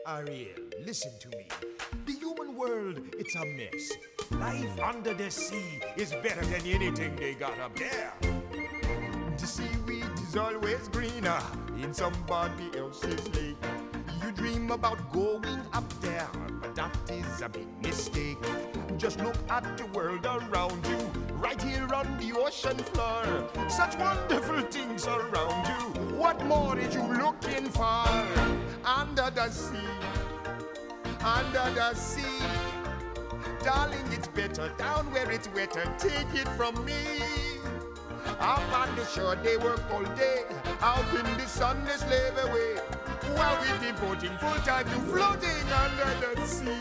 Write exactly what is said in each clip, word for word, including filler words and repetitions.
Ariel, listen to me. The human world, it's a mess. Life under the sea is better than anything they got up there. The seaweed is always greener in somebody else's lake. You dream about going up there, but that is a big mistake. Just look at the world around you, right here on the ocean floor. Such wonderful things around you. What more is you looking for? Under the sea, under the sea. Darling, it's better down where it's wetter. Take it from me. Up on the shore, they work all day. Out in the sun, they slave away. While we're devoting full time to floating under the sea.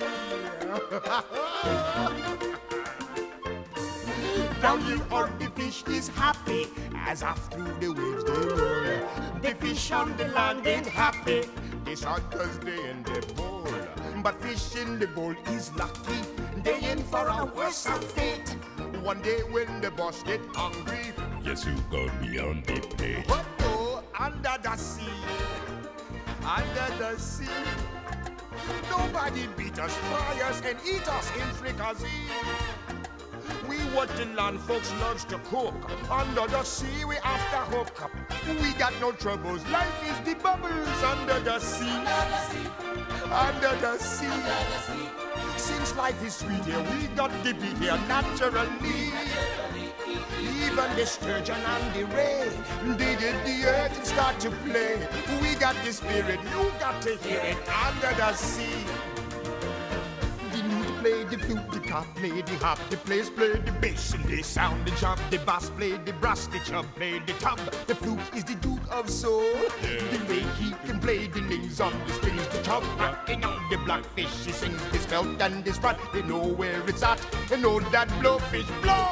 Down here on the fish is happy as after the waves they roll. The fish on the land ain't happy. They shot cause they in the bowl. But fish in the bowl is lucky. They in for a worse fate. One day when the boss get hungry, yes, you go beyond the pay. But go under the sea, under the sea. Nobody beat us, fry us, and eat us in fricassee. We what the land folks loves to cook. Under the sea we after hook up. We got no troubles. Life is the bubbles under the sea. Under the sea. Under the sea. Since life is sweet here, we got to be here naturally. Even the sturgeon and the ray, they get the earth and start to play. We got the spirit, you got to hear it under the sea. The lute play the flute, the cop play the hop, the players play the bass and they sound the chop. The bass play the brass, the chub play the top. The flute is the duke of soul. Yeah. The way he can play the names on the strings, the chub rocking on the blackfish. He sings this belt and this spot. They know where it's at. They know that blowfish blow.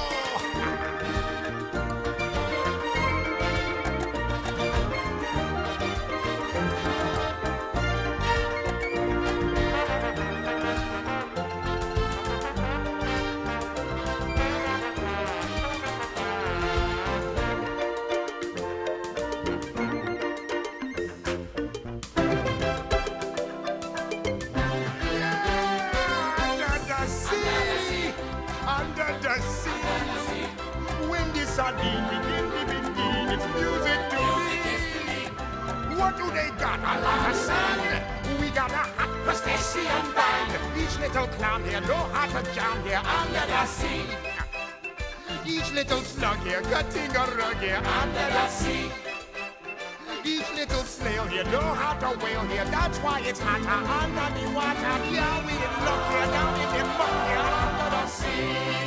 Sardine begin to begin, it's music to me. What do they got? A lot of sun. We got a hot crustacean band. Each little clown here know how to jam here under the sea. Each little slug here cutting a rug here under the sea. Each little snail here know how to whale here. That's why it's hotter under the water. Yeah, we in luck here down in the muck here under the sea.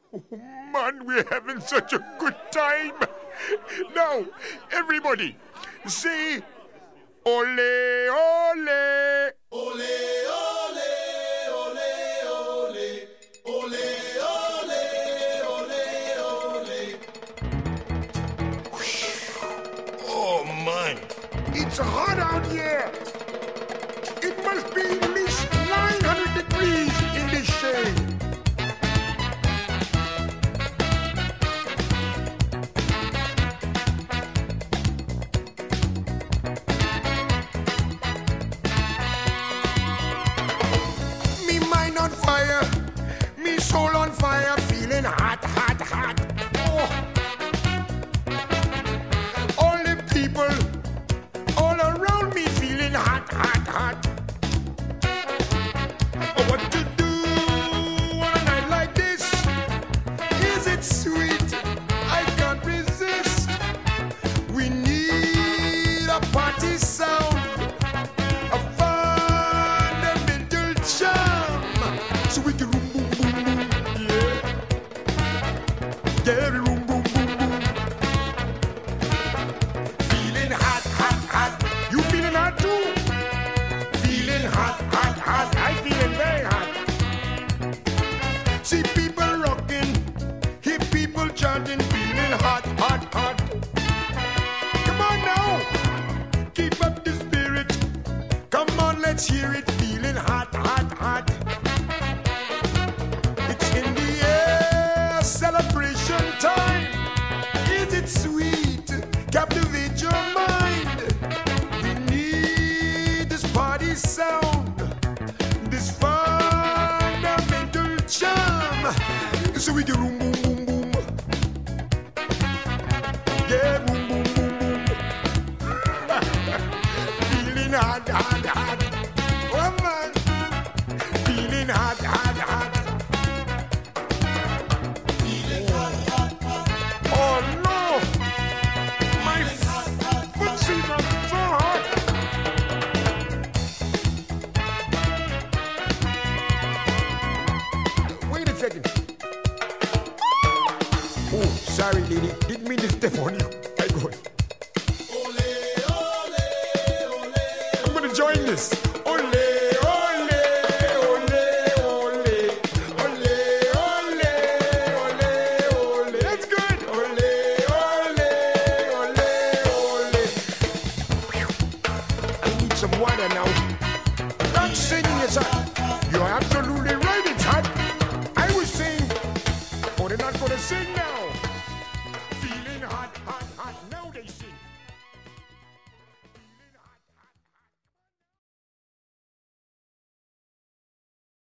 Oh, man, we're having such a good time. Now, everybody, say, ole, ole. Ole, ole, ole, ole. Ole, ole, ole, ole. Oh, man, it's hot out here. It must be at least nine hundred degrees in this shade. On fire, me soul on fire, feeling hot, hot, hot. Oh, all the people all around me feeling hot, hot, hot. Oh, what to do on a night like this? Is it sweet? I can't resist. We need a party sound. So we can boom, boom, boom, boom, yeah. Yeah, boom, boom, boom, boom. Feeling hot, hot, hot. You feeling hot too? Feeling hot, hot, hot. I feeling very hot. See people rocking, hear people chanting, feeling hot, hot, hot. Come on now, keep up the spirit. Come on, let's hear it. Feeling hot, hot, hot. Celebration time. Is it sweet? Captivate your mind. We need this party sound, this fundamental charm. So we can boom, boom, boom, boom. Yeah, boom, boom, boom, boom. Feeling hot, hot, hot. Oh man, feeling hot, hot, hot. Oh, sorry, lady. Didn't mean to step on you. I go. Ole, ole, ole. I'm gonna join this. Ole, ole, ole, ole. Ole, ole, ole, ole. That's good. Ole, ole, ole, ole. I need some water now. Not singing is hot. You're absolutely right, it's hot. I was saying, oh, they're not gonna sing.